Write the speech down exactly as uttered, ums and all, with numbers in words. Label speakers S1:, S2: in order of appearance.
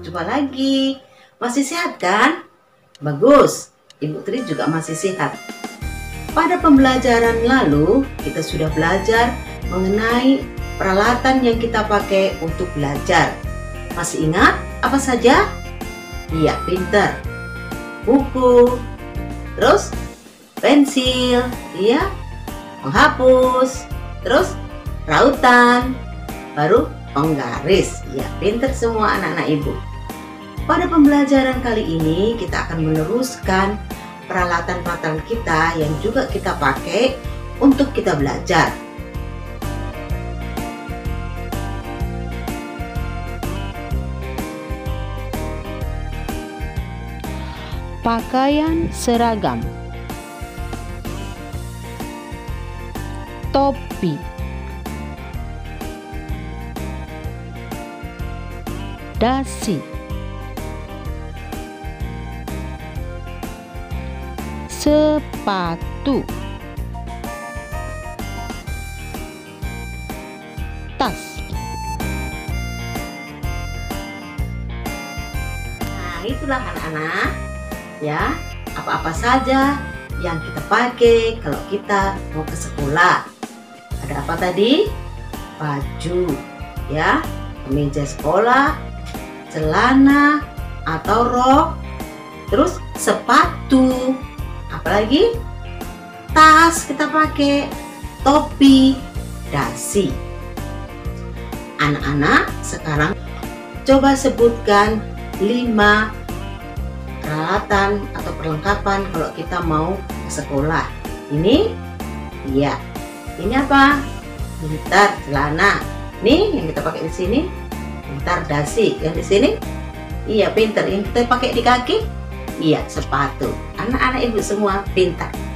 S1: berjumpa lagi. Masih sehat kan? Bagus, Ibu Tri juga masih sehat. Pada pembelajaran lalu, kita sudah belajar mengenai peralatan yang kita pakai untuk belajar. Masih ingat apa saja? Iya, pinter. Buku, terus pensil, iya, penghapus, terus rautan, baru penggaris. Ya, pinter semua anak-anak ibu. Pada pembelajaran kali ini kita akan meneruskan peralatan-peralatan kita yang juga kita pakai untuk kita belajar.
S2: Pakaian seragam, topi, dasi, sepatu, tas.
S1: Nah, itulah anak-anak, ya, apa-apa saja yang kita pakai kalau kita mau ke sekolah. Ada apa tadi? Baju, ya, kemeja sekolah, celana atau rok, terus sepatu, apalagi tas kita pakai, topi, dasi. Anak-anak, sekarang coba sebutkan lima peralatan atau perlengkapan kalau kita mau ke sekolah. Ini, iya, ini apa? Pintar, celana. Nih yang kita pakai di sini, pintar dasi. Yang di sini, iya pintar. Yang kita pakai di kaki, iya sepatu. Anak-anak ibu semua pintar.